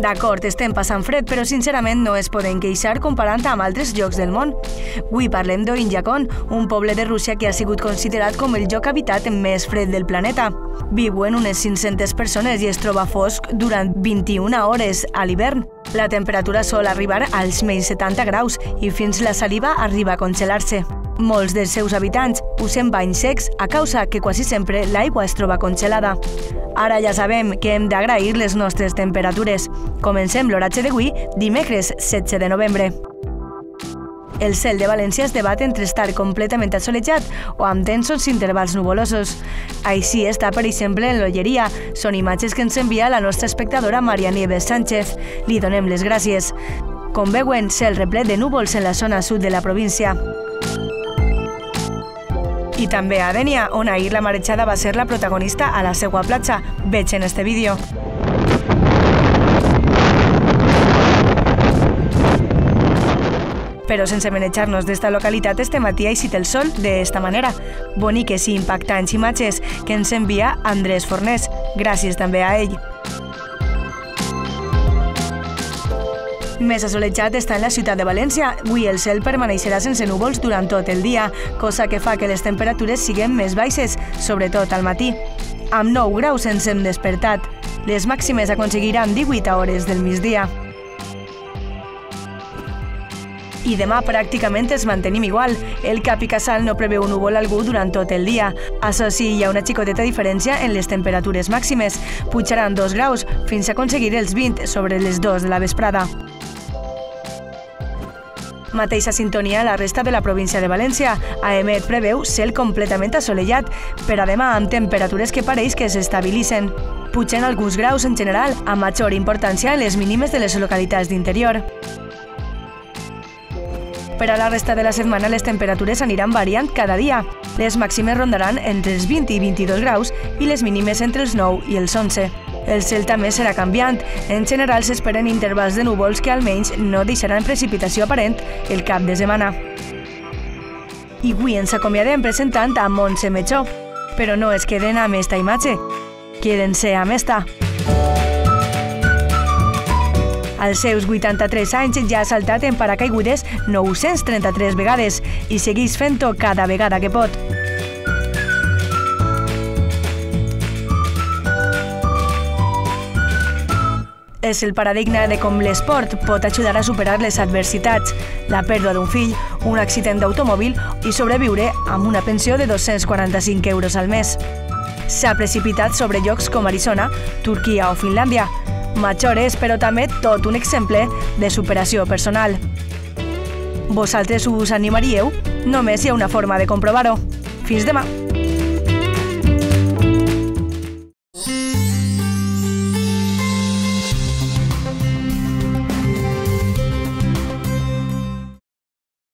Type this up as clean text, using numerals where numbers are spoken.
D'acord, estem passant fred, però sincerament no es poden queixar comparant amb altres llocs del món. Avui parlem d'Oinjacon, un poble de Rússia que ha sigut considerat com el lloc habitat més fred del planeta. Viuen unes 500 persones i es troba fosc durant 21 hores a l'hivern. La temperatura sol arribar als menys 70 graus i fins la saliva arriba a congelar-se. Molts dels seus habitants usen banys secs a causa que quasi sempre l'aigua es troba congelada. Ara ja sabem que hem d'agrair les nostres temperatures. Comencem l'oratge d'avui, dimecres 16 de novembre. El cel de València es debat entre estar completament assolellat o amb tensos intervals nuvolosos. Així està, per exemple, en l'Olleria. Són imatges que ens envia la nostra espectadora Maria Nieves Sánchez. Li donem les gràcies. Com veuen, cel replet de núvols en la zona sud de la província. I també a Dénia, on ahir la marejada va ser la protagonista a la seva platja. Veig en este vídeo. Però sense manejar-nos d'esta localitat, este matí ha eixit el sol d'esta manera. Boniques i impactants imatges que ens envia Andrés Fornés. Gràcies també a ell. Més assolellat està en la ciutat de València. Avui el cel permaneixerà sense núvols durant tot el dia, cosa que fa que les temperatures siguin més baixes, sobretot al matí. Amb 9 graus ens hem despertat. Les màximes aconseguiran 18 hores del migdia. I demà pràcticament es mantenim igual. El Cap i Casal no preveu núvol algú durant tot el dia. Això sí, hi ha una xicoteta diferència en les temperatures màximes. Pujaran 2 graus fins a aconseguir els 20 sobre les 2 de la vesprada. Mateixa sintonia a la resta de la província de València. AEMET preveu cel completament assolellat, per a demà amb temperatures que pareix que s'estabilitzen. Pugen alguns graus en general, amb major importància en les mínimes de les localitats d'interior. Per a la resta de la setmana les temperatures aniran variant cada dia. Les màximes rondaran entre els 20 i 22 graus i les mínimes entre els 9 i els 11. El cel també serà canviant. En general s'esperen intervals de núvols que almenys no deixaran precipitació aparent el cap de setmana. I avui ens acomiadem presentant a Montse Mechó. Però no es queden amb esta imatge. Quédense amb esta. Als seus 83 anys ja ha saltat en paracaigudes 933 vegades i segueix fent-ho cada vegada que pot. És el paradigma de com l'esport pot ajudar a superar les adversitats, la pèrdua d'un fill, un accident d'automòbil i sobreviure amb una pensió de 245 euros al mes. S'ha precipitat sobre llocs com Arizona, Turquia o Finlàndia. Majores, però també tot un exemple de superació personal. Vosaltres us animaríeu? Només hi ha una forma de comprovar-ho. Fins demà!